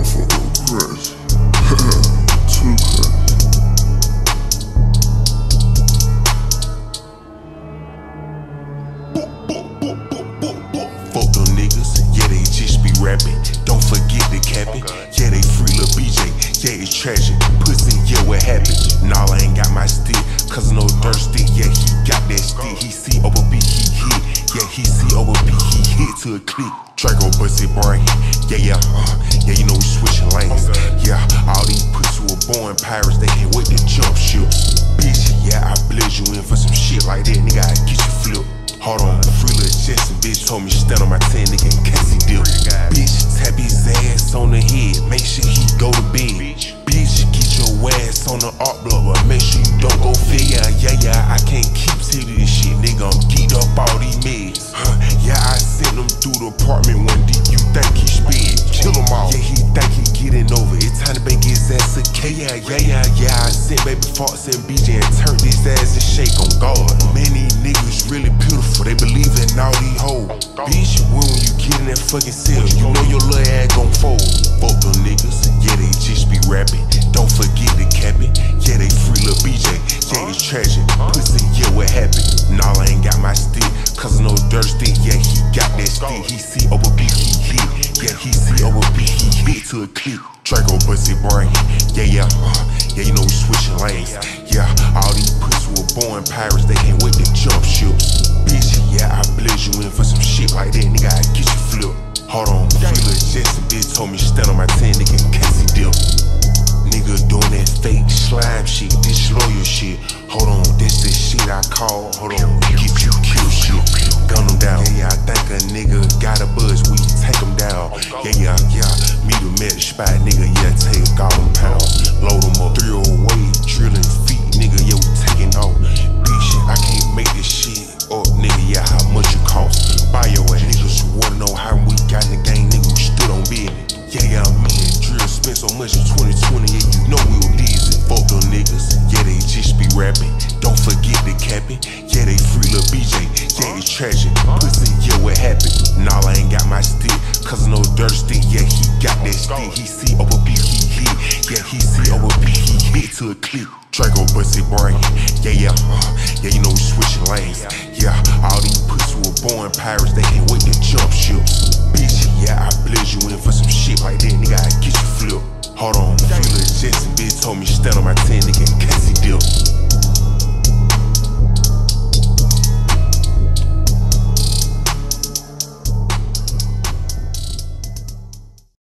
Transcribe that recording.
motherfucker crazy. Too crazy. Fuck them niggas, yeah, they just be rapping. Don't forget the capping. Yeah, they free lil' BJ, yeah, it's tragic. Pussy, yeah, what happened? Nah, I ain't got my stick, cause no dirt stick. Yeah, he got that stick. He see over B, he hit. Yeah, he see over B, he hit to a click. Draco busted brain. Yeah, you know we switching lanes. Yeah, all these pussy were born pirates, they can't wait to jump ship. Bitch, yeah, I bled you in for some shit like that, nigga, I get you flipped. Hold on, free lil' Jetson, bitch told me stand on my 10, nigga, in case he dip. Bitch, tap his ass on the head, make sure he go to bed. Bitch, get your ass on the art block, but make sure you don't go figure. Yeah, I can't keep telling this shit, nigga, I'm geeked up all these meds. Yeah, I sent him through the apartment one deep, you think he sped? Kill him all. Yeah, he think he getting over, it's time to bake his ass a K. Yeah, I sent baby Fox and BJ and turned his ass and shake on God. Man, these niggas really beautiful, they believe in all these hoes. Bitch, when you get in that fucking cell, you know your little ass gon' fold. Fuck them niggas, yeah, they just be rapping. Don't forget the capping, yeah, they free lil' BJ, yeah, it's tragic. Pussy, yeah, what happened? Nah, I ain't got my stick, cause no dirt stick. Yeah, he got that stick. He see over B, he hit. Yeah, he see over B, he hit to a click. Draco busted brain. Yeah, you know we switching lanes. Yeah, all these pussy were born pirates, they can't wait to jump ships. Bitch, yeah, I bled you in for some shit like that, nigga, I get you flipped. Hold on, free lil' Jetson, bitch told me stand on my 10, nigga, in case he dip. Nigga doing that fake slime shit, disloyal shit. Hold on, this shit I call, hold on, get you killed shit. Gun him down. Yeah, I think a nigga got a buzz, we take him down. Yeah, meet him at the spot, nigga, yeah, take all them pounds. Load him up, 308, drilling feet, nigga, yeah, we taking off. Bitch, I can't make this shit up, nigga, yeah, how much it cost? Buy your ass, niggas wanna know how we got in the game, nigga, we stood on business. Yeah, me and Drill spent so much in 2020, yeah, you know we were busy. Fuck them niggas, yeah, they just be rapping. Don't forget the capping, yeah, they free lil' BJ, yeah, it's tragic. Pussy, yeah, what happened? Nah, I ain't got my stick, cause no dirt stick. Yeah, he got that stick. He see over B, he hit. Yeah, he see over B, he hit to a click. Draco busted brain. Yeah, you know we switching lanes. Yeah, all these pussy were born pirates, they can't wait to jump ships. Bitch, yeah, I bled you in for some shit like that, nigga, I get you flipped. Hold on, free lil' Jetson, bitch told me stand on my 10, nigga, in case he dip.